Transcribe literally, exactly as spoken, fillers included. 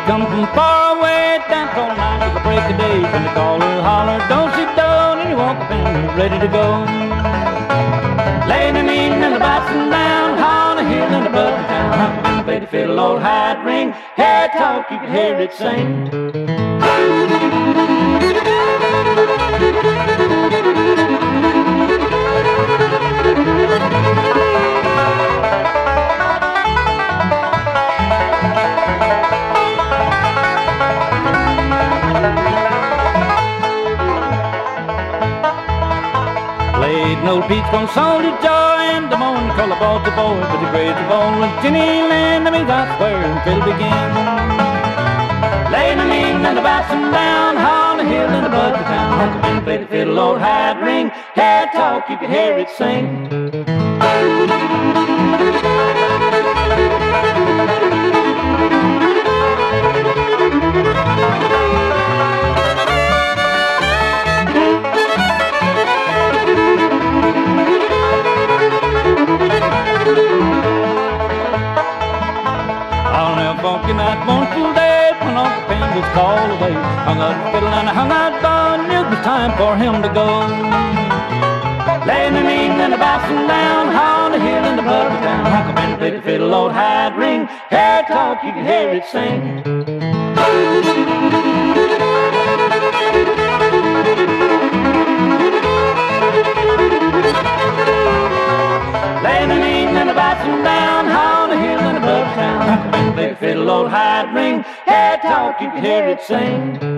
come from far away, dance all night till the break of day. When they call her, holler, don't sit down, and you walk up and ready to go. Laying an evening and the bouncing down on a hill in the bug town. Huck and play the fiddle, old hat ring, hair talk, you could hear it sing. Played an old peach from Soldier Joy, and the morning call about the boy, but the great of all and tinny land, I mean, I swear, and fiddle begin. Laying an evening and the bouncing down on the hill in the bug town. Huck up and play the fiddle, old hat ring, hair talk, you could hear it sing. Funky night, mournful day, when Uncle Pen was called away. Hung up the fiddle and I hung out bun, it was time for him to go. Laying an evening and a bouncing down on the hill in the bug town. Uncle Pen played the fiddle, old hat ring, hair talk, you could hear it sing. Laying an evening and a bouncing down on the hill in the bug town. Play the fiddle, old hat ring, hair talk, you can hear it sing.